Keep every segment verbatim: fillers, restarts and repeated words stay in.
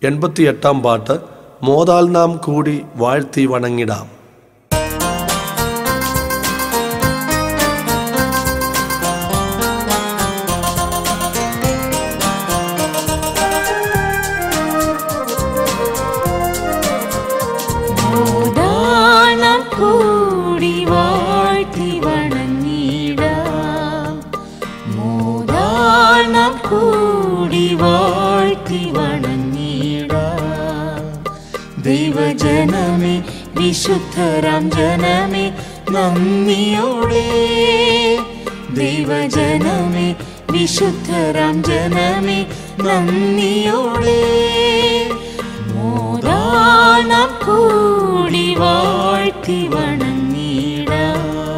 എൺപത്തിയെട്ടാം പാട്ട് മോതാൽ നാം കൂടി വാഴ്ത്തി വണങ്ങിടാം. ദൈവജനമേ വിശുദ്ധരാം ജനമേ നന്ദിയോടെ, ദൈവജനമേ വിശുദ്ധരാം ജനമേ നന്ദിയോടെ, മോദാനം കൂടി വാഴ്ത്തി വണങ്ങിടാം.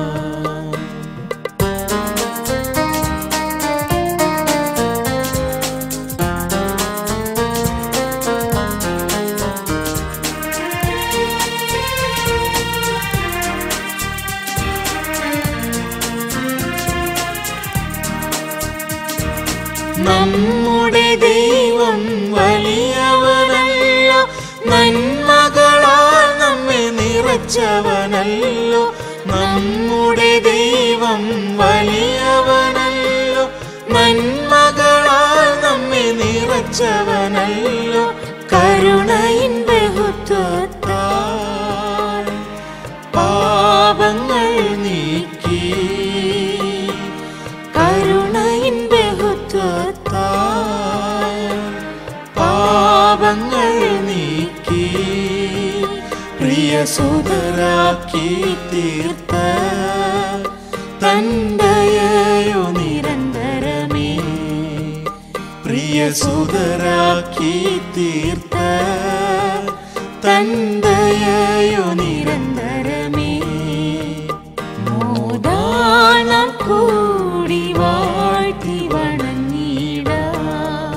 നമ്മുടെ ദൈവം വലിയവനല്ലോ, നന്മകളാൽ നമ്മെ നിറച്ചവനല്ലോ. നമ്മുടെ ദൈവം വലിയവനല്ലോ, നന്മകളാൽ നമ്മെ നിറച്ചവനല്ലോ. കരുണയിൻ ബഹുത്വത്താൽ പാപങ്ങൾ നീക്കി, കരുണയിൻ പാപങ്ങൾ നീക്കി, പ്രിയസുതരാക്കി തീർത്ത തന്ദയോ നിരന്തരമേ, പ്രിയസുതരാക്കി തീർത്ത തന്ദയോ നിരന്തരമേ, മോദാനം കൂടി വാഴ്ത്തി വണങ്ങിടാം,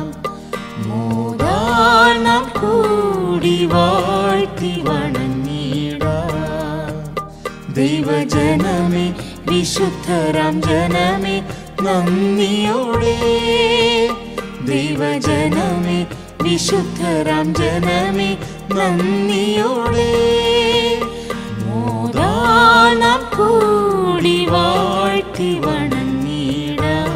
മോദാനം കൂടി വാഴ്ത്തി വണങ്ങിടാം. ദൈവജനമേ വിശുദ്ധരാം ജനമേ നന്ദിയോടെ, ദൈവജനമേ വിശുദ്ധരാം ജനമേ നന്ദിയോടെ, മോദാനം കൂടി വാഴ്ത്തി വണങ്ങിടാം.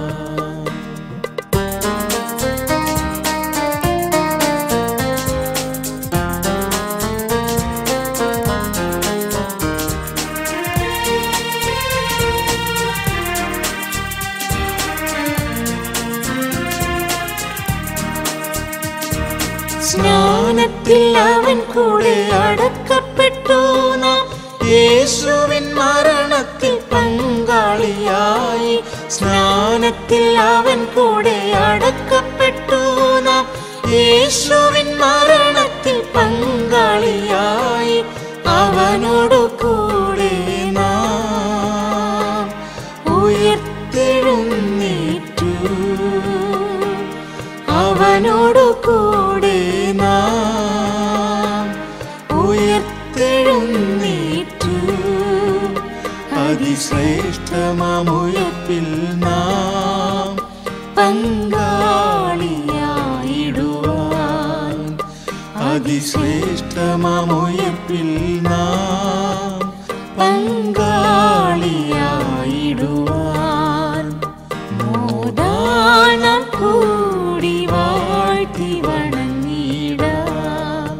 സ്നാനത്തിൽ അവൻ കൂടെ അടക്കപ്പെട്ടു നാം, യേശുവിൻ മരണത്തിൽ പങ്കാളിയായി. സ്നാനത്തിൽ അവൻ കൂടെ അടക്കപ്പെട്ടു നാം, യേശുവിൻ മരണത്തിൽ പങ്കാളിയായി. അവനോടു കൂടെ നാം ഉയർത്തെഴുന്നേറ്റു, അവനോടു കൂടെ നാം ഉയർത്തെഴുന്നേറ്റു. അതിശ്രേഷ്ഠമാമുയർപ്പിൽ നാം പങ്കാളിയായിടുവാൻ, അതിശ്രേഷ്ഠമാമുയർപ്പിൽ നാം പങ്കാളിയായിടുവാൻ, മോദാനം കൂടി വാഴ്ത്തി വണങ്ങിടാം,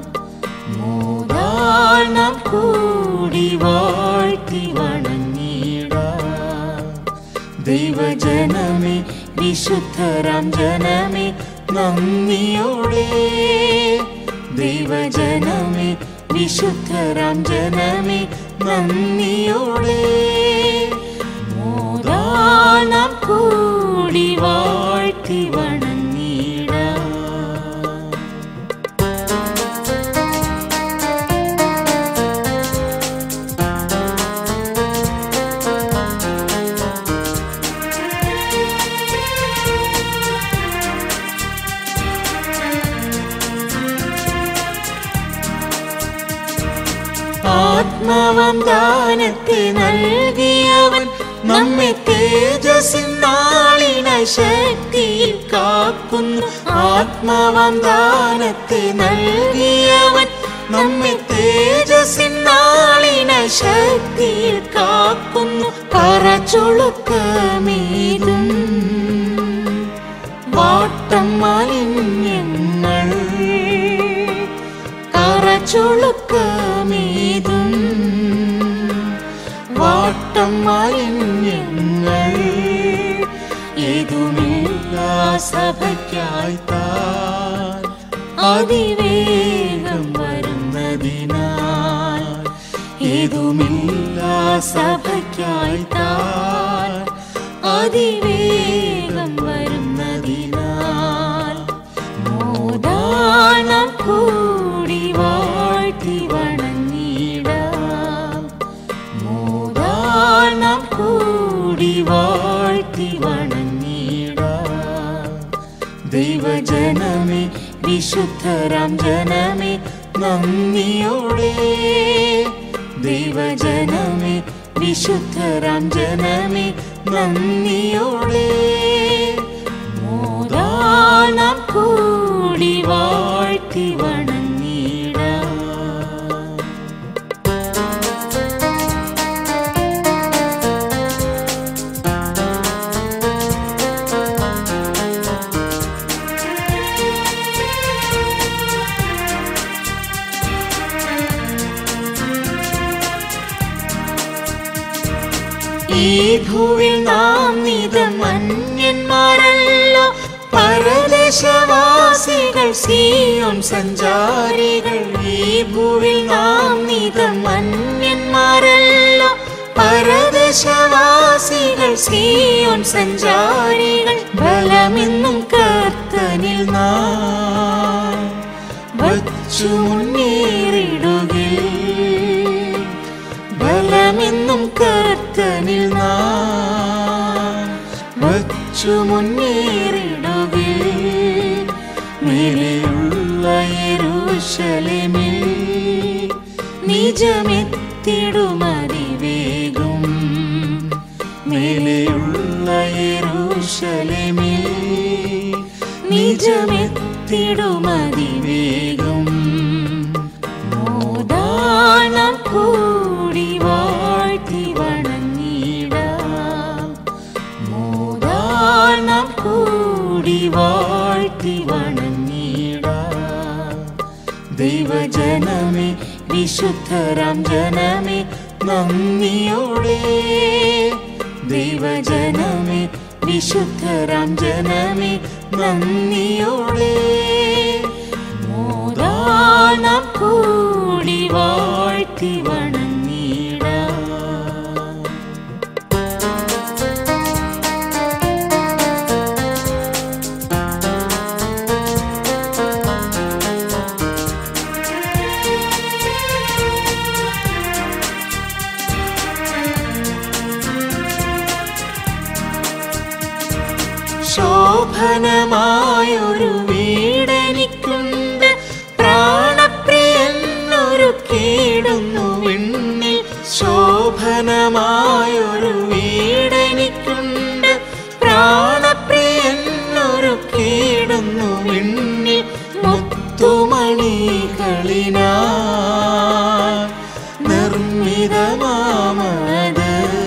മോദാനം കൂടി വാഴ്ത്തി വണങ്ങിടാം. ദൈവജനമേ വിശുദ്ധരാം ജനമേ നന്ദിയോടെ, ദൈവജനമേ വിശുദ്ധരാം ജനമേ നന്ദിയോടെ, മോദാനം കൂടി വാഴ്ത്തി വണങ്ങിടാം. ആത്മവന്ദാനത്തെ നൽകിയവൻ നമ്മെ തേജസ്സിൻ നാളിനായി ശക്തിയിൽ കാക്കുന്നു. ആത്മാവാം ദാനത്തെ നൽകിയവൻ നമ്മെ തേജസ്സിൻ നാളിനായി ശക്തിയിൽ കാക്കുന്നു. പറച്ചുളുക്കമേതും വാട്ടം മാലിന്യങ്ങൾ, കറച്ചുളുക്കമേതും വാട്ടം മാലിന്യങ്ങൾ, ഏതുമില്ല സഭയ്ക്കായി താൻ അതിവേഗം വരുന്നതിനാൽ, ഏതുമില്ല സഭയ്ക്കായി താൻ അതിവേഗം വരുന്നതിനാൽ, മോദാനം കൂടി വാഴ്ത്തി വണങ്ങിടാം, മോദാനം കൂടി വാഴ്ത്തി വണങ്ങിടാം. ദൈവജനമേ, വിശുദ്ധരാം ജനമേ, നന്ദിയോടെ, ദൈവജനമേ, വിശുദ്ധരാം ജനമേ, നന്ദിയോടെ, മോദാനം കൂടി വാഴ്ത്തി വണങ്ങിടാം. ഈ ഭൂവിൽ നാം നിതം അന്യന്മാരല്ലോ, പരദേശവാസികൾ സിയോൻ സഞ്ചാരികൾ. ഈ ഭൂവിൽ നാം നിതം അന്യന്മാരല്ലോ, പരദേശവാസികൾ സിയോൻ സഞ്ചാരികൾ. ബലമെന്നും കർത്തനിൽ നാം വച്ചു മുന്നേറിടുകിൽ, ബലമെന്നും കർത്തനിൽ നാം വച്ചു മുന്നേറിടുകിൽ. മേലെയുള്ള യെരൂശലേമിൽ നിജമെത്തിടുമതിവേഗം, മേലെയുള്ള യെരൂശലേമിൽ നിജമെത്തിടുമതിവേഗം. മോദാനം കൂടി വാഴ്ത്തി വണങ്ങിടാം, മോദാനം കൂടി വാഴ്ത്തി വണങ്ങിടാം. ദൈവജനമേ, വിശുദ്ധരാം ജനമേ, നന്ദിയോടെ, ദൈവജനമേ, വിശുദ്ധരാം ജനമേ, നന്ദിയോടെ, മോദാനം കൂടി വാഴ്ത്തി വണങ്ങിടാം. ശോഭനമായൊരു വീടെനിക്കുണ്ട്, പ്രാണപ്രിയനൊരു കീടുന്നു വിണ്ണിൽ. ശോഭനമായൊരു വീടെനിക്കുണ്ട്, പ്രാണപ്രിയനൊരു കീടുന്നു വിണ്ണിൽ. മുത്തുമണികളിനാ നിർമ്മിതമാമത്,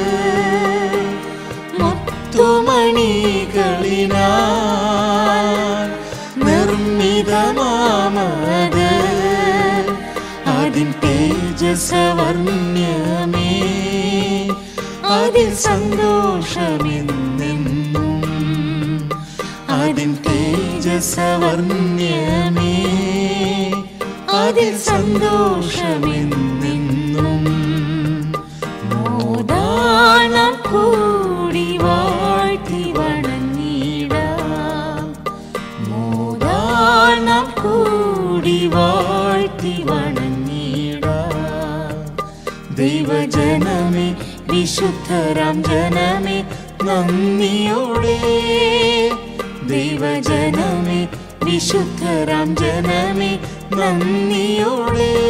മുത്തുമണികളിനാ നിർമ്മിതമാമത്. അതിൻ തേജസ്സവർണ്യമേ, അതിൽ സന്തോഷമെന്നെന്നും, അതിൻ തേജസ്സവർണ്യമേ, അതിൽ സന്തോഷമെന്നെന്നും. മോദാനം കൂടി വാഴ്ത്തി വണങ്ങിടാം, മോദാനം കൂടി വാഴ്ത്തി വണങ്ങിടാം. ദൈവജനമേ, വിശുദ്ധരാം ജനമേ, നന്ദിയോടെ, ദൈവജനമേ, വിശുദ്ധരാം ജനമേ, നന്ദിയോടെ,